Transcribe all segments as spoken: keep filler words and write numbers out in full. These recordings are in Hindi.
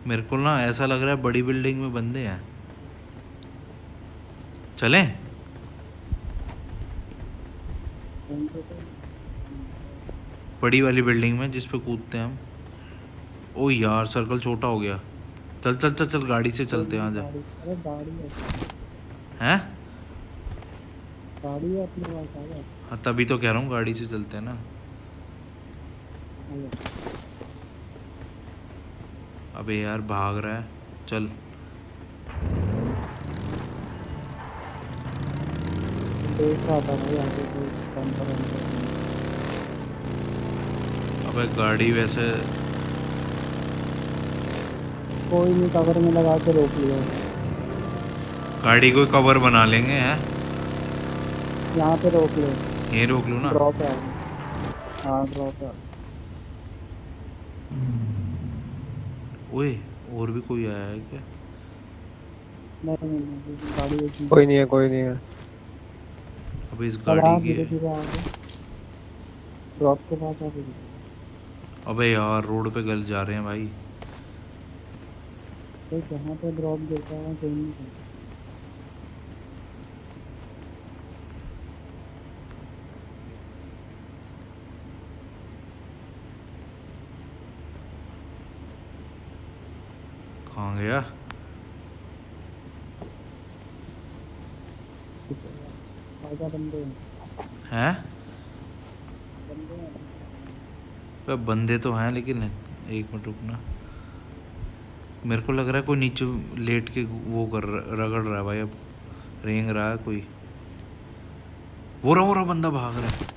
मेरे को ना ऐसा लग रहा है बड़ी बिल्डिंग में बंदे हैं। चलें? बड़ी वाली बिल्डिंग में जिस पे कूदते हैं हम। ओ यार सर्कल छोटा हो गया। चल चल चल चल गाड़ी से चलते हैं। आजा। अरे गाड़ी है हैं? गाड़ी है अपने पास। आ जा। हाँ तभी तो कह रहा हूँ गाड़ी से चलते हैं ना। अबे यार भाग रहा है। चल देख रहा था भाई आगे कोई कैंपर वैंपर। अबे गाड़ी वैसे कोई नहीं कवर में लगा के रोक लिया। गाड़ी को कवर बना लेंगे हैं। यहाँ पे रोक ले। यहीं रोक लूँ ना? ड्रॉप है। हाँ ड्रॉप है। ओए और भी कोई आया है क्या? नहीं नहीं नहीं गाड़ी एक कोई नहीं है कोई नहीं है। अब इस गाड़ी की धीरे धीरे आगे ड्रॉप के पास आगे। अबे यार रोड पे गल जा रहे हैं भाई। तो जहाँ पे ड्रॉप गिरता है कोई नहीं है। कहाँ गया? आजा बंदे हैं? बंदे हैं। तो बंदे तो हैं लेकिन एक मिनट रुकना। मेरे को लग रहा है कोई नीचे लेट के वो कर रगड़ रहा है भाई। अब रेंग रहा है कोई। वो रहा वो रहा बंदा भाग रहा है।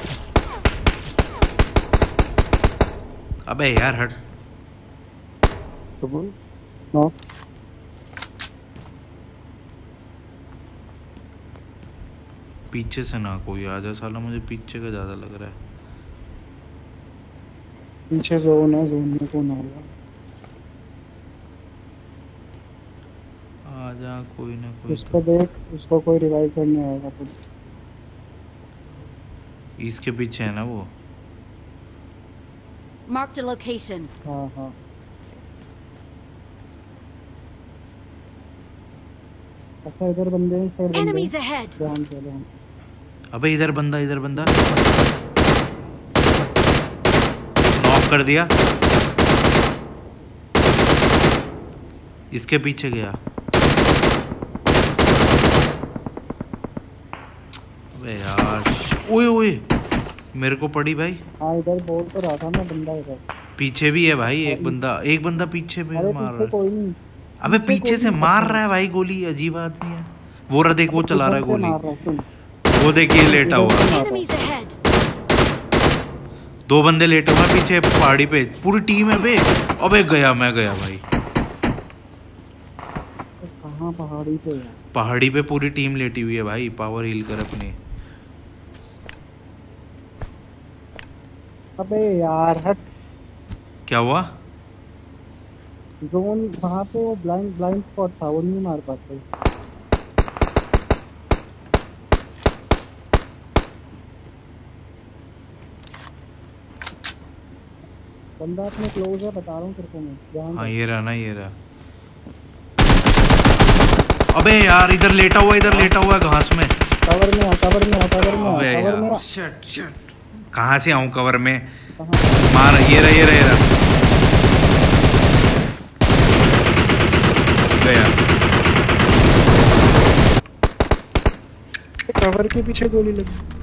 अबे यार हट। तो बोल। नो पीछे से ना कोई आ जाए साला। मुझे पीछे का ज़्यादा लग रहा है। पीछे जोन है जोन में कौन आ रहा। आ जा कोई ना कोई। उसको देख उसको कोई रिवाइव करने आएगा तो। इसके पीछे है ना वो। Marked a location. हाँ हाँ अच्छा इधर बंदे हैं। साइड बंदे Enemies ahead. ध्यान से ध्यान। अबे इधर बंदा इधर बंदा नॉक कर दिया। इसके पीछे गया। अबे यार ओए ओए मेरे को पड़ी भाई। हाँ इधर बोल तो रहा था मैं बंदा इधर। पीछे भी है भाई एक बंदा। एक बंदा पीछे पे अरे मार पीछे रहा है। कोई नहीं। अबे पीछे से मार रहा है भाई गोली। अजीब आदमी है वो। रहा देख वो चला रहा है गोली। वो देखिए लेटा हुआ। Enemies ahead. दो बंदे लेटे हुए पीछे पहाड़ी पे। पूरी टीम है बे। अबे गया मैं गया भाई। कहाँ पहाड़ी पे है? पहाड़ी पे पूरी टीम लेटी हुई है भाई। पावर हील कर अपनी। अबे यार हट। क्या हुआ? जोन वहाँ पे वो ब्लाइंड ब्लाइंड स्पॉट था वो नहीं मार पाते। बंदा अपने क्लोज है बता रहा हूँ तेरे को मैं। ध्यान हाँ दे। ये रहा ना ये रहा। अबे यार इधर लेटा हुआ इधर लेटा हुआ है घास में। कवर में आ कवर में आ कवर में आ अबे कवर में यार आ। Shit shit. कहाँ से आऊँ कवर में? कहाँ? मार ये रहा ये रहा ये रहा। गया। कवर के पीछे गोली लगी।